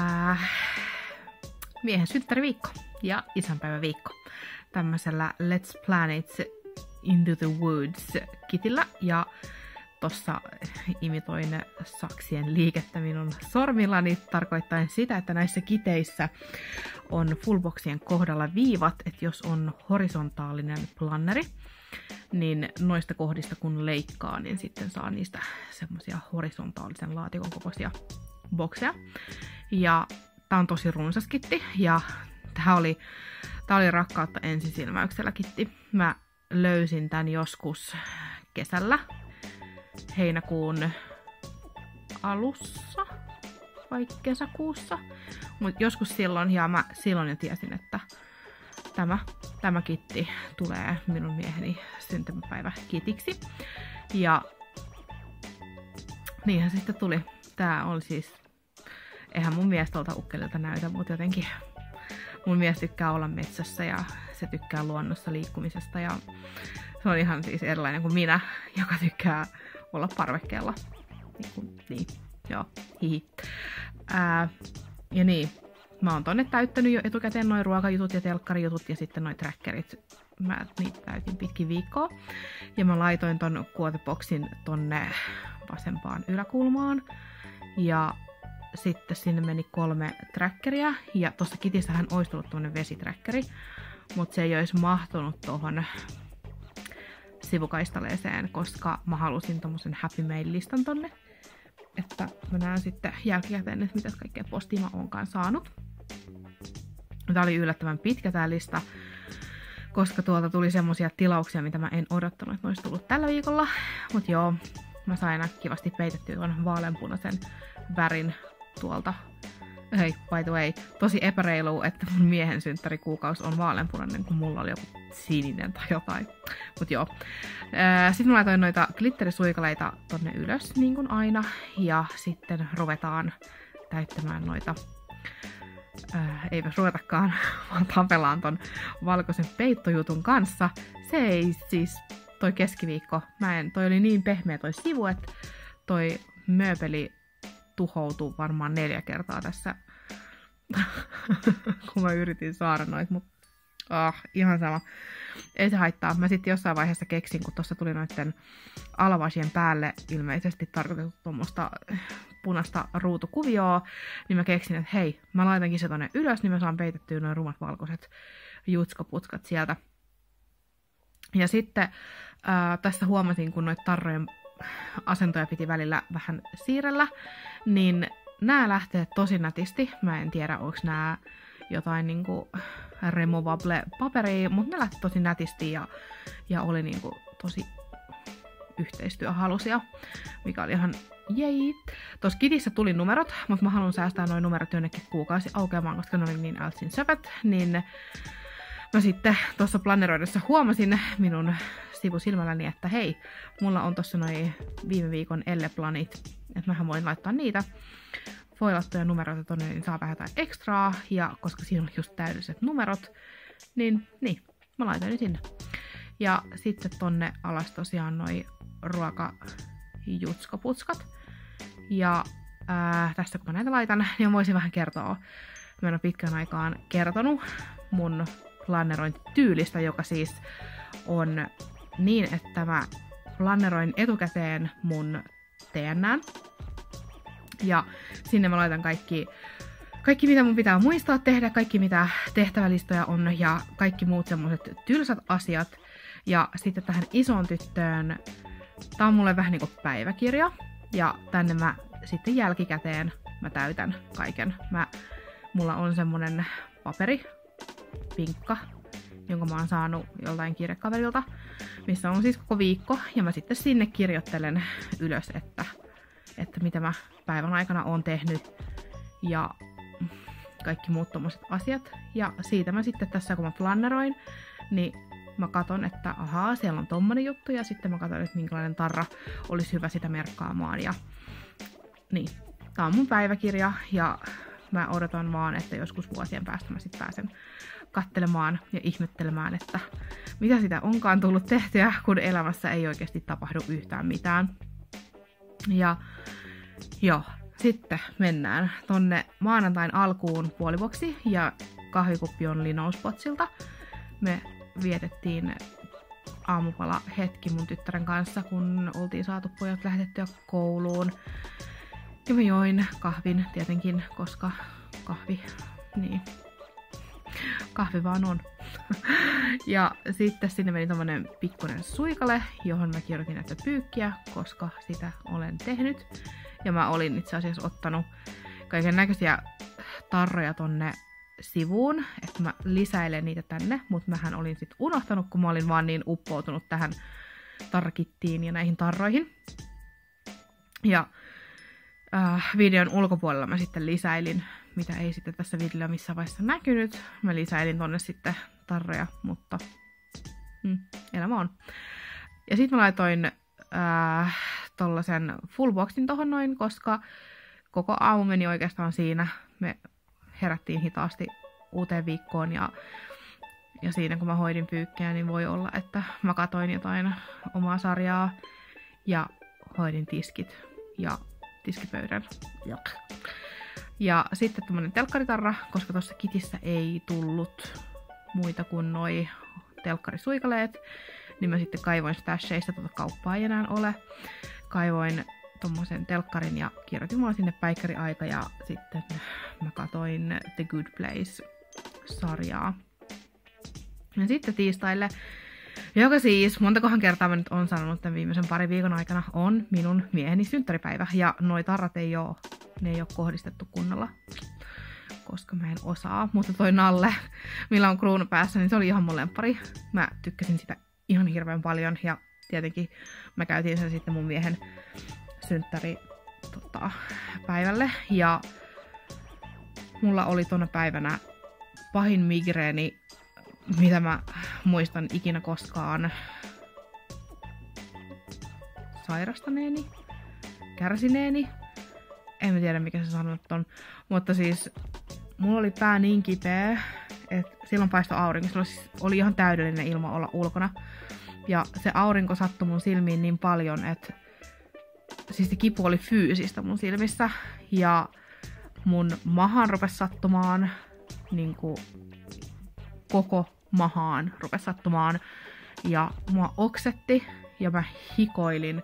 miehen synttäriviikko ja isänpäiväviikko tämmöisellä Let's Planet Into the Woods kitillä. Ja tossa imitoin saksien liikettä minun sormillani, tarkoittaen sitä, että näissä kiteissä on fullboxien kohdalla viivat, että jos on horisontaalinen planneri, niin noista kohdista kun leikkaa, niin sitten saa niistä semmosia horisontaalisen laatikon kokoisia bokseja. Ja tää on tosi runsas kitti, ja tää oli rakkautta ensisilmäyksellä kitti. Mä löysin tän joskus kesällä, heinäkuun alussa vai kesäkuussa, mutta joskus silloin, ja mä silloin jo tiesin, että tämä kitti tulee minun mieheni syntymäpäiväkitiksi. Ja niinhän sitten tuli. Tää oli siis, eihän mun mies tuolta ukkelilta näytä, mutta jotenkin mun mies tykkää olla metsässä ja se tykkää luonnossa liikkumisesta ja se on ihan siis erilainen kuin minä, joka tykkää olla parvekkeella. Niin, joo, hihi. Ja niin, mä oon tonne täyttänyt jo etukäteen noin ruokajutut ja telkkarijutut ja sitten noi trackerit. Mä niitä täytin pitkin viikkoa. Ja mä laitoin ton kuoteboksin tonne vasempaan yläkulmaan. Ja sitten sinne meni 3 trackeria. Ja tossa kitissähän olisi tullut tommonen vesitrackeri. Mutta se ei olisi mahtunut tohon sivukaistaleeseen, koska mä halusin tommosen Happy Mail-listan tonne. Että mä näen sitten jälkikäteen, että mitä kaikkea postia mä oonkaan saanut. Tää oli yllättävän pitkä tää lista, koska tuolta tuli semmosia tilauksia, mitä mä en odottanut, että ne olisi tullut tällä viikolla. Mut joo, mä sain aina kivasti peitettyä tuon vaaleanpunaisen värin tuolta. Hei, by the way, tosi epäreilu, että mun miehen synttärikuukausi on vaaleanpunainen, kun mulla oli joku sininen tai jotain. Mut joo. Sitten mä laitoin noita glitterisuikaleita tonne ylös, niin kuin aina. Ja sitten ruvetaan täyttämään noita, eipä ruvetakaan, vaan tapellaan ton valkoisen peittojutun kanssa. Se ei siis, toi keskiviikko, toi oli niin pehmeä toi sivu, että toi mööpeli tuhoutui varmaan 4 kertaa tässä, kun mä yritin saada noit, mutta ihan sama. Ei se haittaa. Mä sitten jossain vaiheessa keksin, kun tuossa tuli noitten alavasien päälle ilmeisesti tarkoitettu tuommoista punaista ruutukuvioa, niin mä keksin, että hei, mä laitankin se tonne ylös, niin mä saan peitettyä noin rumat valkoiset jutskaputskat sieltä. Ja sitten tässä huomasin, kun noita tarrojen asentoja piti välillä vähän siirrellä, niin nää lähtee tosi nätisti. Mä en tiedä, onko nää jotain niinku removable-paperia, mutta ne lähti tosi nätisti ja oli niinku tosi yhteistyöhalusia, mikä oli ihan jei. Tuossa kitissä tuli numerot, mutta mä haluan säästää noin numerot jonnekin kuukausi aukeamaan, koska ne oli niin altsin söpät, niin mä sitten tuossa planneroidessa huomasin minun sivusilmälläni, että hei, mulla on tossa noin viime viikon elleplanit, että mähän voin laittaa niitä foilattuja numeroita tonne, niin saa vähän jotain ekstraa, ja koska siinä on just täydelliset numerot, niin mä laitoin ne sinne. Ja sitten tonne alas tosiaan noi ruokajutskaputskat. Ja tässä kun mä näitä laitan, niin voisin vähän kertoa. Mä en ole pitkän aikaan kertonut mun plannerointityylistä, joka siis on niin, että mä planneroin etukäteen mun TN:n. Ja sinne mä laitan kaikki mitä mun pitää muistaa tehdä, kaikki mitä tehtävälistoja on ja kaikki muut semmoset tylsät asiat. Ja sitten tähän isoon tyttöön, tää on mulle vähän niinku päiväkirja. Ja tänne mä sitten jälkikäteen mä täytän kaiken. Mulla on semmonen paperipinkka, jonka mä oon saanut joltain kirjekaverilta, missä on siis koko viikko. Ja mä sitten sinne kirjoittelen ylös, että mitä mä päivän aikana oon tehnyt ja kaikki muut tommoset asiat. Ja siitä mä sitten tässä, kun mä planneroin, niin mä katon, että ahaa, siellä on tommonen juttu, ja sitten mä katon, että minkälainen tarra olisi hyvä sitä merkkaamaan. Ja niin, tää on mun päiväkirja, ja mä odotan vaan, että joskus vuosien päästä mä sitten pääsen kattelemaan ja ihmettelemään, että mitä sitä onkaan tullut tehtyä, kun elämässä ei oikeasti tapahdu yhtään mitään. Ja joo, sitten mennään tonne maanantain alkuun puolivuoksi ja kahvikuppi on Linouspotsilta. Me vietettiin aamupala hetki mun tyttären kanssa, kun oltiin saatu pojat lähetettyä kouluun. Ja mä join kahvin tietenkin, koska kahvi vaan on. Ja sitten sinne meni tommonen pikkuinen suikale, johon mä kirjoitin näitä pyykkiä, koska sitä olen tehnyt. Ja mä olin itse asiassa ottanut kaiken näköisiä tarroja tonne sivuun, että mä lisäilen niitä tänne, mutta mähän olin sit unohtanut, kun mä olin vaan niin uppoutunut tähän tarrakittiin ja näihin tarroihin. Ja videon ulkopuolella mä sitten lisäilin, mitä ei sitten tässä videolla missään vaiheessa näkynyt. Mä lisäilin tonne sitten tarroja, mutta elämä on. Ja sitten mä laitoin tollasen full boxin tohon noin, koska koko aamu meni oikeastaan siinä. Me herättiin hitaasti uuteen viikkoon ja siinä kun mä hoidin pyykkiä, niin voi olla, että mä katoin jotain omaa sarjaa ja hoidin tiskit ja tiskipöydän. Ja sitten tämmönen telkkaritarra, koska tuossa kitissä ei tullut muita kuin noi telkkarisuikaleet, niin mä sitten kaivoin stasheista, kauppaa ei enää ole. Kaivoin tommosen telkkarin ja kirjoitin vaan sinne päikkäriaika ja sitten mä katoin The Good Place-sarjaa. Ja sitten tiistaille, joka siis, montakohan kertaa mä nyt on sanonut tämän viimeisen parin viikon aikana, on minun mieheni synttäripäivä. Ja noi tarrat ei oo kohdistettu kunnolla, koska mä en osaa. Mutta toi Nalle, millä on kruunu päässä, niin se oli ihan mun lemppari. Mä tykkäsin sitä ihan hirveän paljon ja tietenkin mä käytin sen sitten mun miehen synttäri päivälle. Ja mulla oli tuona päivänä pahin migreeni, mitä mä muistan ikinä koskaan sairastaneeni, kärsineeni. En tiedä mikä se sanot on, mutta siis mulla oli pää niin kipeä, että silloin paistoi aurinko. Silloin siis oli ihan täydellinen ilma olla ulkona. Ja se aurinko sattui mun silmiin niin paljon, että siis se kipu oli fyysistä mun silmissä. Ja mun mahaan rupesi sattumaan, niin kuin koko mahaan rupesi sattumaan. Ja mua oksetti ja mä hikoilin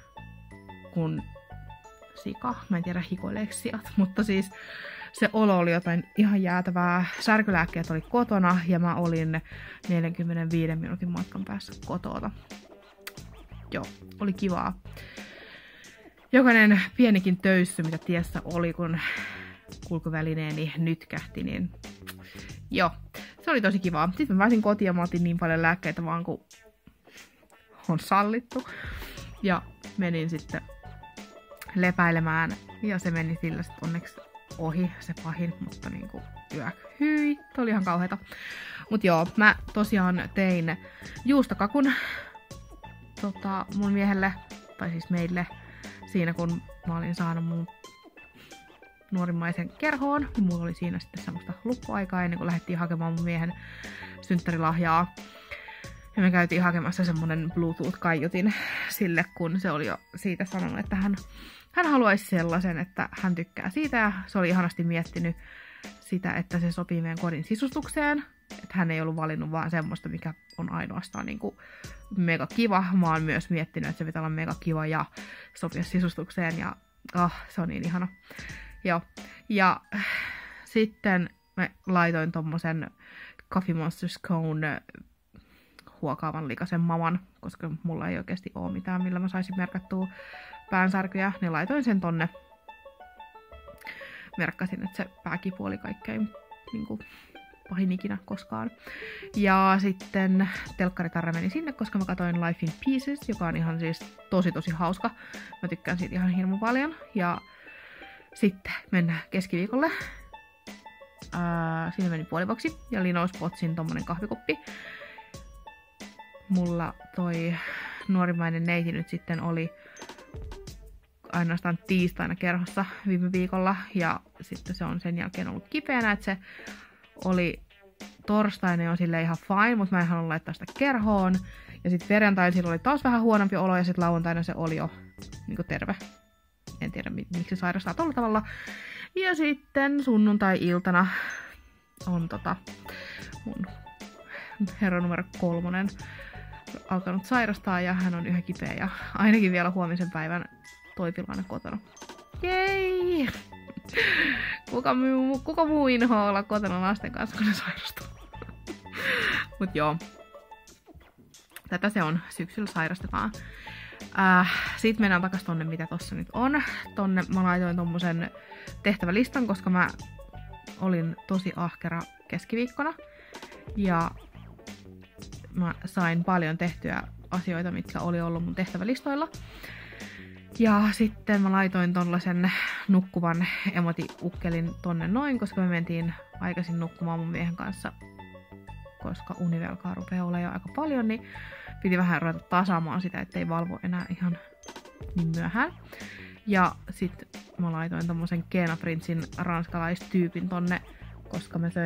kun sika. Mä en tiedä hikoileeko siat, mutta siis se olo oli jotain ihan jäätävää. Särkylääkkeet oli kotona ja mä olin 45 minuutin matkan päässä kotota. Joo, oli kivaa. Jokainen pienikin töyssy, mitä tiessä oli, kun kulkuvälineeni nytkähti, niin joo, se oli tosi kivaa. Sitten mä pääsin kotiin ja mä otin niin paljon lääkkeitä vaan kuin on sallittu. Ja menin sitten lepäilemään ja se meni sillä sitten onneksi ohi se pahin, mutta niinku hyi, se oli ihan kauheeta. Mut joo, mä tosiaan tein juustokakun mun miehelle, tai siis meille, siinä kun mä olin saanut mun nuorimmaisen kerhoon. Mulla oli siinä sitten semmoista luppuaikaa ennen kuin lähdettiin hakemaan mun miehen synttärilahjaa. Ja me käytiin hakemassa semmonen Bluetooth-kaiutin sille, kun se oli jo siitä sanonut, että hän haluaisi sellaisen, että hän tykkää siitä. Ja se oli ihanasti miettinyt sitä, että se sopii meidän kodin sisustukseen. Että hän ei ollut valinnut vaan semmoista, mikä on ainoastaan niinku mega kiva. Mä oon myös miettinyt, että se pitää olla mega kiva ja sopia sisustukseen. Ja se on niin ihana. Joo. Ja sitten mä laitoin tommosen Coffee Monster Scone huokaavan likaisen maman, koska mulla ei oikeasti ole mitään, millä mä saisin merkattua päänsärkyjä, niin laitoin sen tonne. Merkkasin, että se pääkipu oli kaikkein niinku pahin ikinä koskaan. Ja sitten telkkaritarra meni sinne, koska mä katsoin Life in Pieces, joka on ihan siis tosi hauska. Mä tykkään siitä ihan hirmu paljon. Ja sitten mennään keskiviikolle. Siinä meni puolivuoksi. Ja Linouspotsin tommonen kahvikuppi. Mulla toi nuorimmainen neiti nyt sitten oli ainoastaan tiistaina kerhossa viime viikolla. Ja sitten se on sen jälkeen ollut kipeänä, että se oli torstaina jo silleen ihan fine, mutta mä en halunnut laittaa sitä kerhoon. Ja sitten perjantaina sillä oli taas vähän huonompi olo ja sitten lauantaina se oli jo niinku terve. En tiedä, miksi sairastaa tuolla tavalla. Ja sitten sunnuntai-iltana on mun herra numero 3 alkanut sairastaa ja hän on yhä kipeä ja ainakin vielä huomisen päivän toipilainen kotona. Jei! Kuka muu inhoaa olla kotona lasten kanssa, kun ne sairastuu? Mut joo. Tätä se on. Syksyllä sairastetaan. Sitten mennään takas tonne, mitä tossa nyt on. Tonne mä laitoin tommosen tehtävälistan, koska mä olin tosi ahkera keskiviikkona. Ja mä sain paljon tehtyä asioita, mitkä oli ollut mun tehtävälistoilla. Ja sitten mä laitoin tollasen nukkuvan emoti-ukkelin tonne noin, koska me mentiin aikaisin nukkumaan mun miehen kanssa. Koska univelkaa rupeaa olemaan jo aika paljon, niin piti vähän ruveta tasaamaan sitä, ettei valvo enää ihan niin myöhään. Ja sit mä laitoin tommosen Keena Princein ranskalaistyypin tonne, koska mä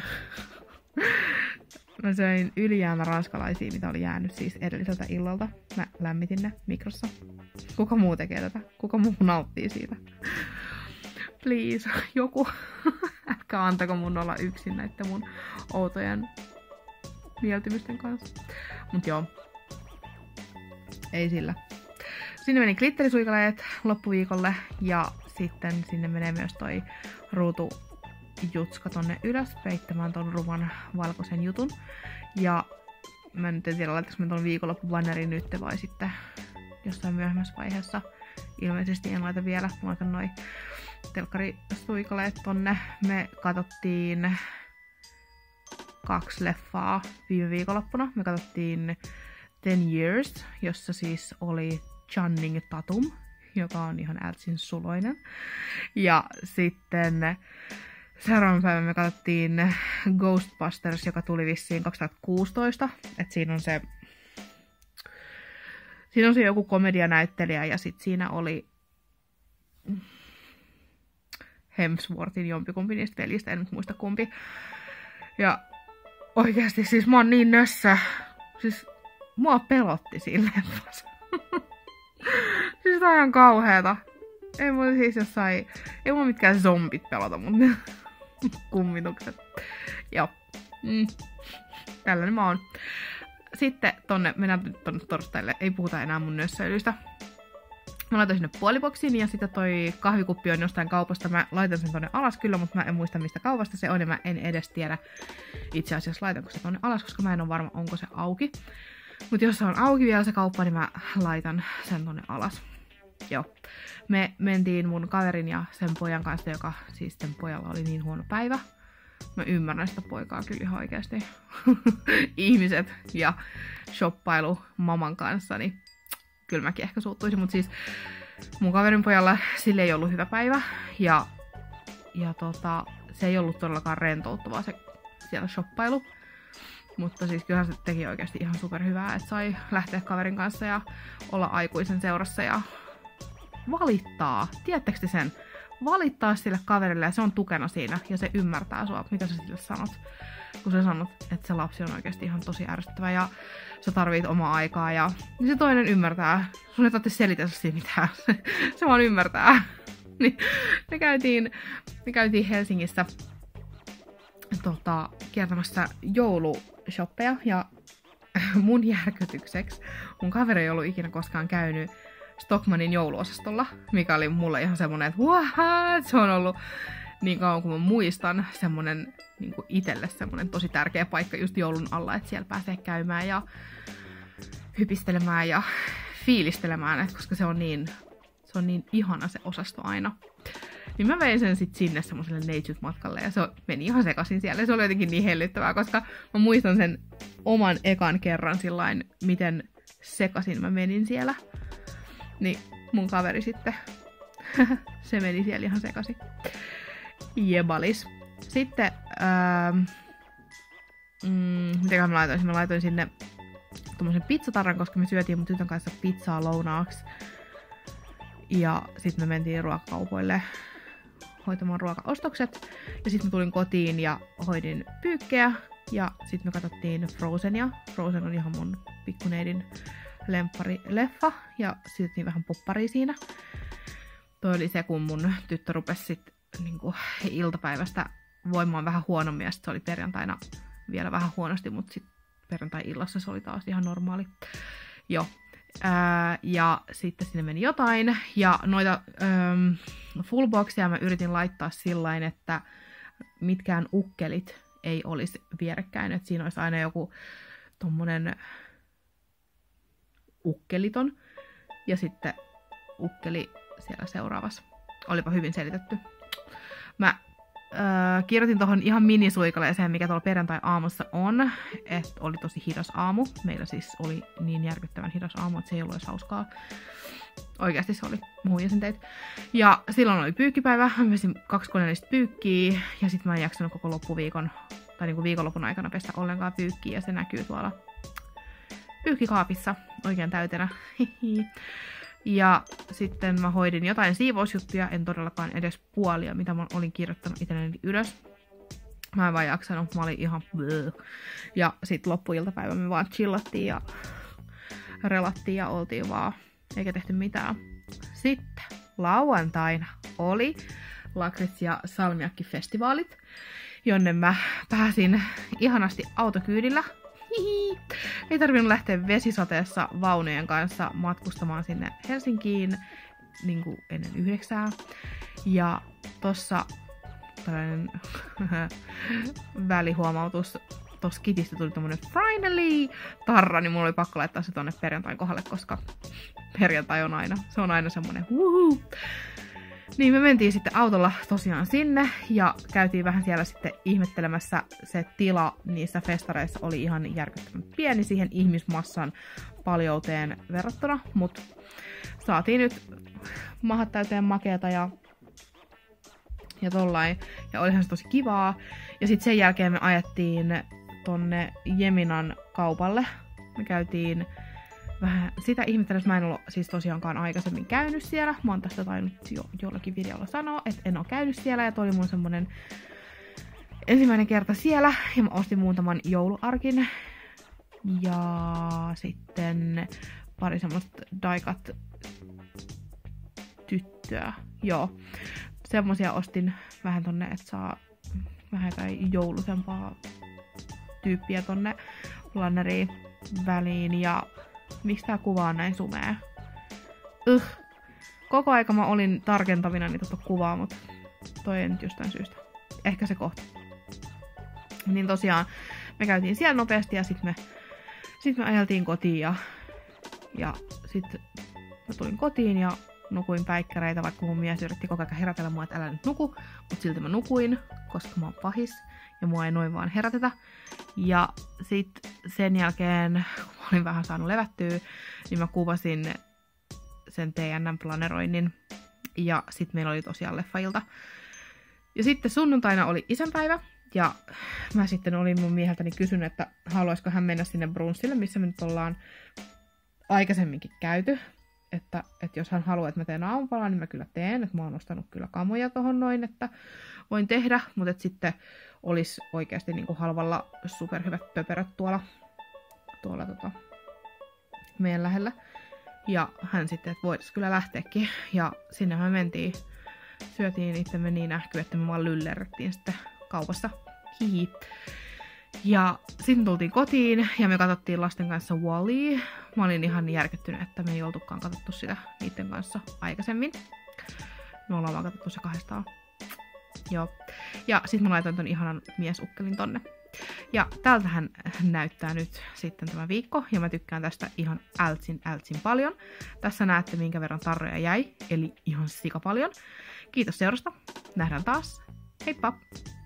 söin ylijäämä ranskalaisia, mitä oli jäänyt siis edelliseltä illalta. Mä lämmitin ne mikrossa. Kuka muu tekee tätä? Kuka muu nauttii siitä? Please, joku. Älkää antako mun olla yksin näitten mun outojen mieltymysten kanssa. Mut joo. Ei sillä. Sinne meni glitterisuikaleet loppuviikolle ja sitten sinne menee myös toi ruutujutska tonne ylös peittämään ton ruman valkoisen jutun. Ja mä nyt en tiedä, laitaks mä ton viikonloppubannerin nyt vai sitten jossain myöhemmässä vaiheessa. Ilmeisesti en laita vielä. Mä laitan noi telkkarisuikaleet tonne. Me katsottiin 2 leffaa viime viikonloppuna. Me katsottiin 10 Years, jossa siis oli Channing Tatum, joka on ihan ältsin suloinen. Ja sitten seuraavan päivän me katsottiin Ghostbusters, joka tuli vissiin 2016. Et siinä on se joku komedianäyttelijä ja sit siinä oli Hemsworthin jompikumpi niistä veljistä, en nyt muista kumpi. Ja oikeasti siis mä oon niin nössä. Siis mua pelotti siinä leffassa. Siis tää on ihan kauheeta. Ei mua siis ei mua mitkään zombit pelota, mutta kummitukset. Joo. Tällainen mä oon. Sitten mennään tonne torstaille. Ei puhuta enää mun nössöilystä. Mä laitoin sinne puoliboksiin ja sitten toi kahvikuppi on jostain kaupasta. Mä laitan sen tonne alas kyllä, mutta mä en muista mistä kaupasta se on ja mä en edes tiedä itse asiassa laitanko se tonne alas, koska mä en ole varma onko se auki. Mutta jos se on auki vielä se kauppa, niin mä laitan sen tonne alas. Joo. Me mentiin mun kaverin ja sen pojan kanssa, joka siis sen pojalla oli niin huono päivä. Mä ymmärrän sitä poikaa kyllä ihan oikeasti. Ihmiset ja shoppailu maman kanssa, niin kyllä mäkin ehkä suuttuisin. Mutta siis mun kaverin pojalla sille ei ollut hyvä päivä. Ja se ei ollut todellakaan rentouttavaa se siellä shoppailu. Mutta siis kyllähän se teki oikeasti ihan superhyvää, että sai lähteä kaverin kanssa ja olla aikuisen seurassa ja valittaa. Tiedättekö te sen? Valittaa sille kaverille ja se on tukena siinä ja se ymmärtää sua, mitä sä sille sanot. Kun sä sanot, että se lapsi on oikeasti ihan tosi ärsyttävä ja sä tarvit omaa aikaa ja se toinen ymmärtää. Sun ei tarvitse selitellä siinä mitään. Se vaan ymmärtää. Niin, me käytiin Helsingissä kiertämässä joulushoppeja ja mun järkytykseksi mun kaveri ei ollut ikinä koskaan käynyt Stockmannin jouluosastolla, mikä oli mulle ihan semmonen, että what? Se on ollut niin kauan kuin mä muistan semmonen niin kuin itselle semmonen tosi tärkeä paikka just joulun alla, että siellä pääsee käymään ja hypistelemään ja fiilistelemään, että koska se on niin ihana se osasto aina. Niin mä vein sen sit sinne semmoselle neitsyt-matkalle ja se meni ihan sekaisin siellä. Ja se oli jotenkin niin hellyttävää, koska mä muistan sen oman ekan kerran sillain, miten sekaisin mä menin siellä. Niin mun kaveri sitten, se meni siellä ihan sekaisin. Jebalis. Sitten, mitäköhän mä laitoin? Mä laitoin sinne tommosen pizzatarran, koska me syötiin mun tytön kanssa pizzaa lounaaksi. Ja sitten me mentiin ruokakaupoille hoitamaan ruokaostokset. Ja sitten mä tulin kotiin ja hoidin pyykkejä. Ja sitten me katsottiin Frozenia. Frozen on ihan mun pikkuneidin lemppari leffa. Ja syötiin vähän popparia siinä. toi oli se, kun mun tyttö rupesi sit niinku iltapäivästä voimaan vähän huonommin, ja sit se oli perjantaina vielä vähän huonosti, mutta sitten perjantai-illassa se oli taas ihan normaali. Joo. Ja sitten sinne meni jotain, ja noita fullboxia mä yritin laittaa sillain, että mitkään ukkelit ei olisi vierekkäin, että siinä olisi aina joku tommonen ukkeliton, ja sitten ukkeli siellä seuraavassa. Olipa hyvin selitetty. Mä kirjoitin tuohon ihan minisuikaleeseen, mikä tuolla perjantai-aamussa on, että oli tosi hidas aamu. Meillä siis oli niin järkyttävän hidas aamu, että se ei ollut edes hauskaa. Oikeasti se oli. Mä huijasin teitä. Ja silloin oli pyykkipäivä. Mä pesin 2 koneellista pyykkiä, ja sit mä en jaksanut koko loppuviikon, tai niinku viikonlopun aikana pestä ollenkaan pyykkiä, ja se näkyy tuolla pyykkikaapissa oikein täytenä. Ja sitten mä hoidin jotain siivousjuttuja, en todellakaan edes puolia, mitä mä olin kirjoittanut itselleni ylös. Mä en vaan jaksanut, mä olin ihan blöö. Ja sitten loppuiltapäivä me vaan chillattiin ja relattiin ja oltiin vaan, eikä tehty mitään. Sitten lauantaina oli Lakritz- ja salmiakkifestivaalit, jonne mä pääsin ihanasti autokyydillä. Hihi. Ei tarvinnut lähteä vesisateessa vaunujen kanssa matkustamaan sinne Helsinkiin niin kuin ennen 9. Ja tossa tällainen välihuomautus, tossa kitistä tuli tommonen finally tarra, niin mulla oli pakko laittaa se tonne perjantain kohdalle, koska perjantai on aina, se on aina semmonen wuhuu. Niin me mentiin sitten autolla tosiaan sinne ja käytiin vähän siellä sitten ihmettelemässä. Se tila niissä festareissa oli ihan järkyttävän pieni siihen ihmismassan paljouteen verrattuna, mutta saatiin nyt mahat täyteen makeata ja tollain. Ja olihan se tosi kivaa. Ja sitten sen jälkeen me ajettiin tonne Jeminan kaupalle. Me käytiin vähän sitä ihmettelystä. Mä en ollut siis tosiaankaan aikaisemmin käynyt siellä. Mä oon tästä tainnut jo jollakin videolla sanoa, että en ole käynyt siellä. Ja toi oli mun semmonen ensimmäinen kerta siellä. Ja mä ostin muutaman jouluarkin. Ja sitten pari semmoista Daikat tyttöä. Joo. Semmosia ostin vähän tonne, että saa vähän jotain joulusempaa tyyppiä tonne planneriin väliin. Ja miksi tää kuva on näin sumea? Koko aika mä olin tarkentavina niitä kuvaa, mutta toi ei nyt jostain syystä. Ehkä se kohta. Niin tosiaan me käytiin siellä nopeasti ja sit me ajeltiin kotiin ja sit mä tulin kotiin ja nukuin päikkäreitä, vaikka mun mies yritti koko ajan herätellä mua, että älä nyt nuku, mutta silti mä nukuin, koska mä oon pahis ja mua ei noin vaan herätetä. Ja sit sen jälkeen, kun mä olin vähän saanut levättyä, niin mä kuvasin sen TNN-planeroinnin ja sit meillä oli tosiaan leffailta. Ja sitten sunnuntaina oli isänpäivä ja mä sitten olin mun mieheltäni kysynyt, että haluaisiko hän mennä sinne brunssille, missä me nyt ollaan aikaisemminkin käyty. Että jos hän haluaa, että mä teen aamupalaa, niin mä kyllä teen. Että mä oon ostanut kyllä kamoja tohon noin, että voin tehdä. Mutta sitten olisi oikeasti niinku halvalla superhyvät pöperöt tuolla meidän lähellä. Ja hän sitten, että voitaisiin kyllä lähteäkin. Ja sinne me mentiin. Syötiin itsemme niin ähky, että me vaan lyllerrettiin sitten kaupassa. Hihi. Ja sitten tultiin kotiin ja me katsottiin lasten kanssa Wall-E. Mä olin ihan järkyttynyt, että me ei oltukaan katsottu sitä niiden kanssa aikaisemmin. Me ollaan vaan katsottu se 2. Joo. Ja sitten mä laitoin ton ihanan miesukkelin tonne. Ja tältähän näyttää nyt sitten tämä viikko. Ja mä tykkään tästä ihan ältsin paljon. Tässä näette minkä verran tarroja jäi. Eli ihan sika paljon. Kiitos seurasta. Nähdään taas. Heippa!